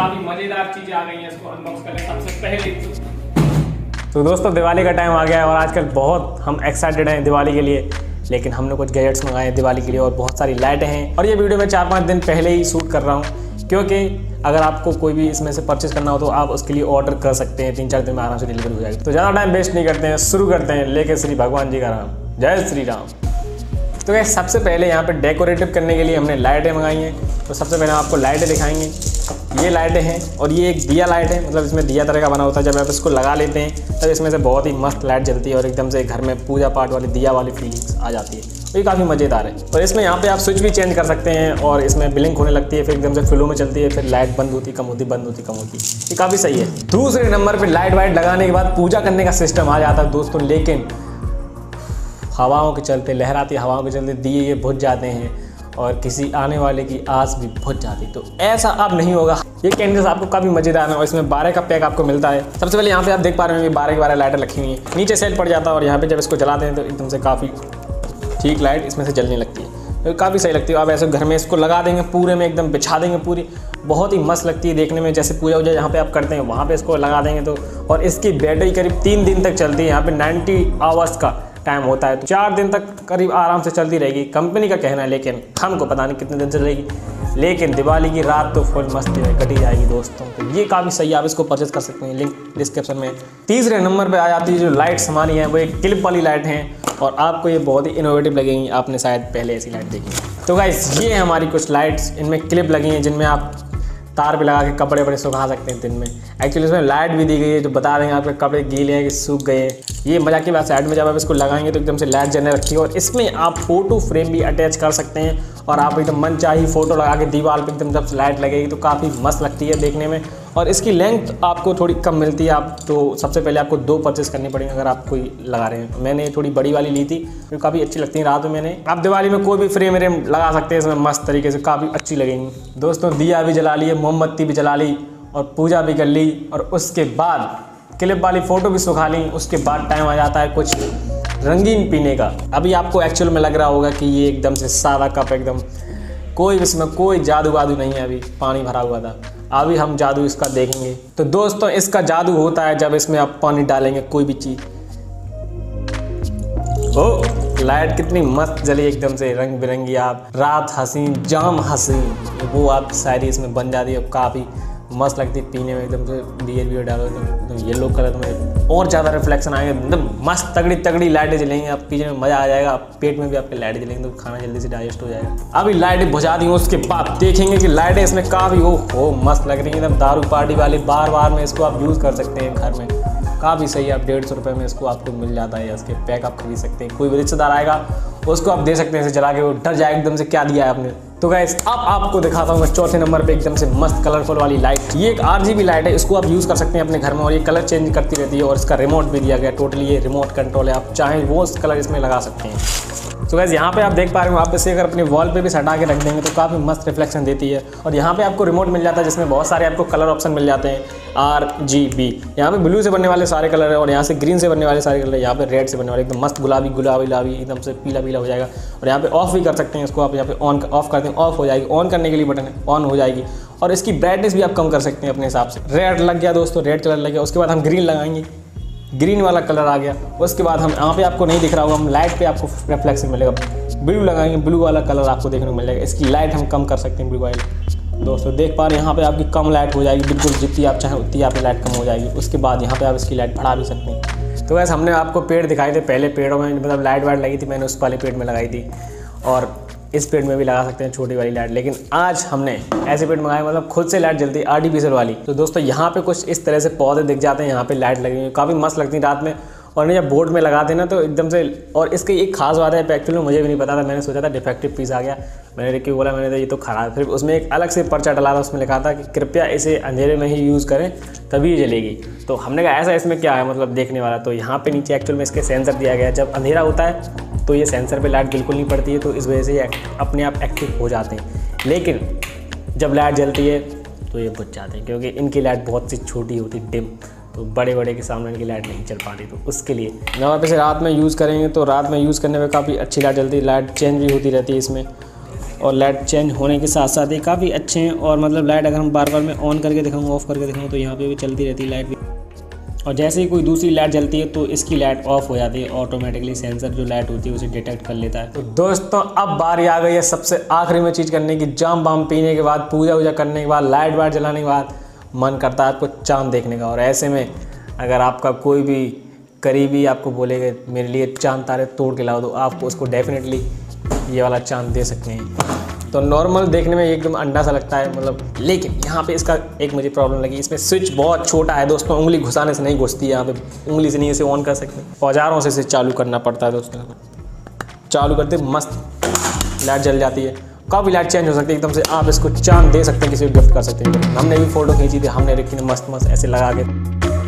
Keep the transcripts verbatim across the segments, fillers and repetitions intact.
काफी मजेदार चीजें आ गई हैं, इसको अनबॉक्स करने सबसे पहले। तो दोस्तों दिवाली का टाइम आ गया है और आजकल बहुत हम एक्साइटेड हैं दिवाली के लिए, लेकिन हमने कुछ गैजेट्स मंगाए हैं दिवाली के लिए और बहुत सारी लाइटें हैं। और ये वीडियो मैं चार पाँच दिन पहले ही शूट कर रहा हूँ, क्योंकि अगर आपको कोई भी इसमें से परचेज करना हो तो आप उसके लिए ऑर्डर कर सकते हैं, तीन चार दिन में आराम से डिलीवरी हो जाएगी। तो ज़्यादा टाइम वेस्ट नहीं करते हैं, शुरू करते हैं लेके श्री भगवान जी का नाम। जय श्री राम। तो ये सबसे पहले यहाँ पे डेकोरेटिव करने के लिए हमने लाइटें मंगाई हैं। तो सबसे पहले हम आपको लाइटें दिखाएंगे। ये लाइटें हैं और ये एक दिया लाइट है, मतलब इसमें दिया तरह का बना होता है। जब आप इसको लगा लेते हैं तब इसमें से बहुत ही मस्त लाइट जलती है और एकदम से घर में पूजा पाठ वाली दिया वाली फीलिंग्स आ जाती है। तो ये काफ़ी मज़ेदार है। और इसमें यहाँ पे आप स्विच भी चेंज कर सकते हैं और इसमें ब्लिंक होने लगती है, फिर एकदम से फ्लो में चलती है, फिर लाइट बंद होती कम होती बंद होती कम होती। ये काफ़ी सही है। दूसरे नंबर पर लाइट वाइट लगाने के बाद पूजा करने का सिस्टम आ जाता है दोस्तों, लेकिन हवाओं के चलते, लहराती हवाओं के चलते दिए ये बुझ जाते हैं और किसी आने वाले की आस भी बुझ जाती। तो ऐसा अब नहीं होगा। ये कैंडल्स आपको काफ़ी मजेदार है और इसमें बारह का पैक आपको मिलता है। सबसे पहले यहाँ पे आप देख पा रहे हैं बारह की बारह लाइटें रखी हुई हैं, नीचे सेल पड़ जाता है और यहाँ पे जब इसको जलाते हैं तो एकदम से काफ़ी ठीक लाइट इसमें से जलने लगती है। तो काफ़ी सही लगती है। आप ऐसे घर में इसको लगा देंगे, पूरे में एकदम बिछा देंगे पूरी, बहुत ही मस्त लगती है देखने में। जैसे पूजा वूजा यहाँ पे आप करते हैं वहाँ पे इसको लगा देंगे तो, और इसकी बैटरी करीब तीन दिन तक चलती है। यहाँ पे नाइन्टी आवर्स का टाइम होता है, तो चार दिन तक करीब आराम से चलती रहेगी, कंपनी का कहना है, लेकिन हमको पता नहीं कितने दिन चलेगी। लेकिन दिवाली की रात तो फुल मस्ती में कटी जाएगी दोस्तों। तो ये काफ़ी सही है, आप इसको परचेज कर सकते हैं, लिंक डिस्क्रिप्शन में। तीसरे नंबर पे आ जाती है जो लाइट्स हमारी हैं, वो एक क्लिप वाली लाइट हैं और आपको ये बहुत ही इनोवेटिव लगेंगी। आपने शायद पहले ऐसी लाइट देखी। तो गाइस ये हमारी कुछ लाइट्स, इनमें क्लिप लगी हैं जिनमें आप तार पे लगा के कपड़े वपड़े सुखा सकते हैं दिन में। एक्चुअली इसमें लाइट भी दी गई है जो बता देंगे आपके कपड़े गीले हैं कि सूख गए हैं। ये मजाक की बात, साइड में जब आप इसको लगाएंगे तो एकदम से लाइट जलने लगती है और इसमें आप फोटो फ्रेम भी अटैच कर सकते हैं और आप एकदम मन चाहिए फोटो लगा के दीवार पे एकदम जब लाइट लगेगी तो काफ़ी मस्त लगती है देखने में। और इसकी लेंथ आपको थोड़ी कम मिलती है, आप तो सबसे पहले आपको दो परचेस करनी पड़ेंगे अगर आप कोई लगा रहे हैं। मैंने थोड़ी बड़ी वाली ली थी जो काफ़ी अच्छी लगती है रात में। मैंने आप दिवाली में कोई भी फ्रेम व्रेम लगा सकते हैं इसमें, मस्त तरीके से काफ़ी अच्छी लगेंगी दोस्तों। दिया भी जला लिए, मोमबत्ती भी जला ली और पूजा भी कर ली और उसके बाद क्लिप वाली फ़ोटो भी सुखा ली। उसके बाद टाइम आ जाता है कुछ रंगीन पीने का। अभी आपको एक्चुअल में लग रहा होगा कि ये एकदम से सादा कप, एकदम कोई इसमें कोई जादू वादू नहीं है, अभी पानी भरा हुआ था। अभी हम जादू इसका देखेंगे। तो दोस्तों इसका जादू होता है जब इसमें आप पानी डालेंगे कोई भी चीज़। ओ लाइट कितनी मस्त जली एकदम से रंग बिरंगी, आप रात हसीन जाम हसीन, वो आप शायरी इसमें बन जाती है। काफ़ी मस्त लगती है पीने में, एकदम से बियर बियर डालो एकदम येलो कलर में और ज़्यादा रिफ्लेक्शन आएंगे, एकदम मस्त तगड़ी तगड़ी लाइटें जलेंगी। आप पीने में मज़ा आ जाएगा, पेट में भी आपके लाइटें जलेंगी तो खाना जल्दी से डाइजेस्ट हो जाएगा। अभी लाइटें बुझा दी, उसके बाद देखेंगे कि लाइटें इसमें काफ़ी ओ हो मस्त लग रही है एकदम दारू पार्टी वाली। बार बार में इसको आप यूज़ कर सकते हैं घर में, काफ़ी सही है। आप डेढ़ सौ रुपये में इसको आपको मिल जाता है, इसके पैक आप खरीद सकते हैं। कोई भी रिश्तेदार आएगा उसको आप दे सकते हैं, इसे जला के वो डर जाए एकदम से क्या दिया है आपने। तो गाइस अब आपको दिखाता हूँ मैं चौथे नंबर पे एकदम से मस्त कलरफुल वाली लाइट। ये एक आरजीबी लाइट है, इसको आप यूज़ कर सकते हैं अपने घर में और ये कलर चेंज करती रहती है और इसका रिमोट भी दिया गया। टोटली ये रिमोट कंट्रोल है, आप चाहें वो कलर इसमें लगा सकते हैं। तो गाइस यहाँ पे आप देख पा रहे हो, आप इसे अगर अपनी वॉल पे भी सटा के रख देंगे तो काफ़ी मस्त रिफ्लेक्शन देती है। और यहाँ पे आपको रिमोट मिल जाता है जिसमें बहुत सारे आपको कलर ऑप्शन मिल जाते हैं, आर जी बी। यहाँ पे ब्लू से बनने वाले सारे कलर है और यहाँ से ग्रीन से बनने वाले सारे कलर है। यहाँ पे रेड से बनने वाले एकदम मस्त गुलाबी गुलाबी गुलाबी एकदम से पीला पीला हो जाएगा। और यहाँ पे ऑफ भी कर सकते हैं इसको, आप यहाँ पे ऑन ऑफ करते हैं ऑफ हो जाएगी, ऑन करने के लिए बटन है ऑन हो जाएगी। और इसकी ब्राइटनेस भी आप कम कर सकते हैं अपने हिसाब से। रेड लग गया दोस्तों, रेड कलर लग गया। उसके बाद हम ग्रीन लगाएंगे, ग्रीन वाला कलर आ गया। उसके बाद हम यहाँ पे आपको नहीं दिख रहा होगा, हम लाइट पे आपको रिफ्लेक्शन मिलेगा, ब्लू लगाएंगे, ब्लू वाला कलर आपको देखने को मिलेगा। इसकी लाइट हम कम कर सकते हैं ब्लू वाली। दोस्तों देख पा रहे हैं यहाँ पे आपकी कम लाइट हो जाएगी, बिल्कुल जितनी आप चाहें उतनी आपकी लाइट कम हो जाएगी। उसके बाद यहाँ पे आप इसकी लाइट बढ़ा भी सकते हैं। तो वैसे हमने आपको पेड़ दिखाए थे, पहले पेड़ों में मतलब लाइट वाइट लगी थी, मैंने उस वाले पेड़ में लगाई थी और इस पेड़ में भी लगा सकते हैं छोटी वाली लाइट। लेकिन आज हमने ऐसे पेड़ मंगाए मतलब खुद से लाइट जलती है आर्टिफिशियल वाली। तो दोस्तों यहाँ पे कुछ इस तरह से पौधे दिख जाते हैं, यहाँ पे लाइट लगी हुई, काफ़ी मस्त लगती है रात में। और जब बोर्ड में लगाते ना तो एकदम से, और इसकी एक खास बात है, एक्चुअली मुझे भी नहीं पता था, मैंने सोचा था डिफेक्टिव पीस आ गया, मैंने देख के बोला, मैंने तो ये तो खराब। फिर उसमें एक अलग से पर्चा डला था, उसमें लिखा था कि कृपया इसे अंधेरे में ही यूज़ करें तभी जलेगी। तो हमने कहा ऐसा इसमें क्या है मतलब देखने वाला। तो यहाँ पे नीचे एक्चुअल में इसके सेंसर दिया गया है, जब अंधेरा होता है तो ये सेंसर पे लाइट बिल्कुल नहीं पड़ती है, तो इस वजह से ये अपने आप एक्टिव हो जाते हैं। लेकिन जब लाइट जलती है तो ये बुझ जाते हैं, क्योंकि इनकी लाइट बहुत सी छोटी होती डिम, तो बड़े बड़े के सामने इनकी लाइट नहीं चल पाती। तो उसके लिए जब आप इसे रात में यूज़ करेंगे तो रात में यूज़ करने में काफ़ी अच्छी लाइट जलती है, लाइट चेंज भी होती रहती है इसमें। और लाइट चेंज होने के साथ साथ ये काफ़ी अच्छे हैं। और मतलब लाइट अगर हम बार बार में ऑन करके दिखाऊँ, ऑफ़ करके दिखाऊँ, तो यहाँ पे भी चलती रहती है लाइट भी। और जैसे ही कोई दूसरी लाइट जलती है तो इसकी लाइट ऑफ हो जाती है, ऑटोमेटिकली सेंसर जो लाइट होती है उसे डिटेक्ट कर लेता है। तो दोस्तों अब बारी आ गई है सबसे आखिरी में चीज़ करने की। जाम बाम पीने के बाद, पूजा वूजा करने के बाद, लाइट वाइट जलाने के बाद मन करता है आपको चांद देखने का। और ऐसे में अगर आपका कोई भी करीबी आपको बोलेगा मेरे लिए चांद तारे तोड़ के लाओ, तो आपको उसको डेफिनेटली ये वाला चांद दे सकते हैं। तो नॉर्मल देखने में एकदम अंडा सा लगता है मतलब, लेकिन यहाँ पे इसका एक मुझे प्रॉब्लम लगी, इसमें स्विच बहुत छोटा है दोस्तों, उंगली घुसाने से नहीं घुसती है। यहाँ पे उंगली से नहीं इसे ऑन कर सकते, औजारों से इसे चालू करना पड़ता है दोस्तों। चालू करते मस्त लाइट जल जाती है, कभी लाइट चेंज हो सकती है एकदम से। आप इसको चांद दे सकते हैं, किसी को गिफ्ट कर सकते हैं। हमने भी फ़ोटो खींची थी, हमने रखी मस्त मस्त ऐसे लगा के।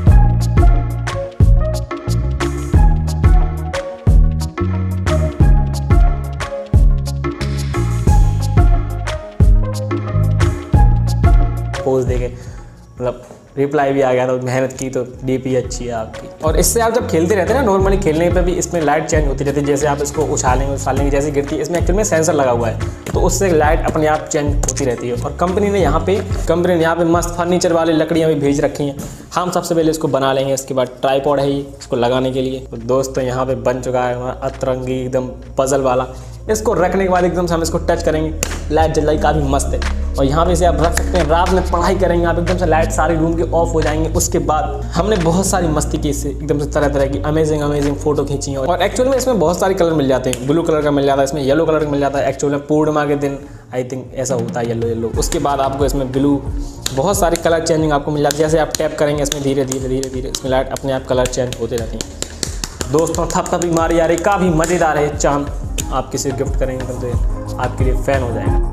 पोज देके मतलब रिप्लाई भी आ गया था, मेहनत की तो डीपी अच्छी है आपकी। और इससे आप जब खेलते रहते हैं ना, नॉर्मली खेलने पे भी इसमें लाइट चेंज होती रहती है। जैसे आप इसको उछालेंगे उछालेंगे जैसे गिरती है, इसमें एक्चुअल में सेंसर लगा हुआ है, तो उससे लाइट अपने आप चेंज होती रहती है। और कंपनी ने यहाँ पे कंपनी ने यहाँ पे मस्त फर्नीचर वाली लकड़ियाँ भी भेज रखी हैं। हम सबसे पहले इसको बना लेंगे, इसके बाद ट्राइपॉड है ये इसको लगाने के लिए। तो दोस्तों यहाँ पे बन चुका है हमारा अतरंगी एकदम पजल वाला। इसको रखने के बाद एकदम से हम इसको टच करेंगे, लाइट जल जाएगी, काफ़ी मस्त है। और यहाँ पे इसे आप रख सकते हैं, रात में पढ़ाई करेंगे आप, एकदम से लाइट सारी रूम के ऑफ हो जाएंगे। उसके बाद हमने बहुत सारी मस्ती की इससे, एकदम से तरह तरह की अमेजिंग अमेजिंग फोटो खींची है। और एक्चुअल में इसमें बहुत सारे कलर मिल जाते हैं, ब्लू कलर का मिल जाता है, इसमें येलो कलर का मिल जाता है। एक्चुअल में पूर्णिमा के दिन आई थिंक ऐसा होता है येलो येलो। उसके बाद आपको इसमें ब्लू बहुत सारी कलर चेंजिंग आपको मिल जाती है। जैसे आप टैप करेंगे इसमें धीरे धीरे धीरे धीरे इसमें लाइट अपने आप कलर चेंज होते रहती हैं। दोस्तों थप थपी मारी आ रही, काफ़ी मज़ेदार है चांद। आप किसी को गिफ्ट करेंगे तो आपके लिए फ़ैन हो जाएगा।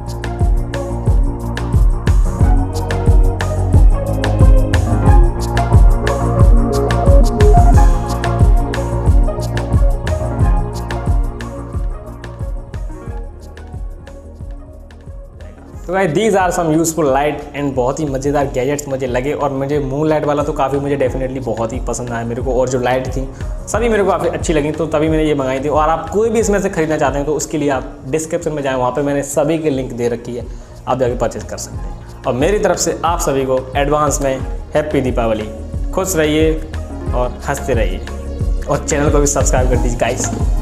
तो भाई these are some useful light and बहुत ही मज़ेदार गैजेट्स मुझे लगे। और मुझे मून लाइट वाला तो काफ़ी मुझे डेफिनेटली बहुत ही पसंद आया मेरे को। और जो लाइट थी सभी मेरे को काफ़ी अच्छी लगी, तो तभी मैंने ये मंगाई थी। और आप कोई भी इसमें से खरीदना चाहते हैं तो उसके लिए आप डिस्क्रिप्शन में जाएँ, वहाँ पे मैंने सभी की लिंक दे रखी है, आप जाके परचेज कर सकते हैं। और मेरी तरफ से आप सभी को एडवांस में हैप्पी दीपावली। खुश रहिए और हंसते रहिए, और चैनल को भी सब्सक्राइब कर दीजिए गाइस।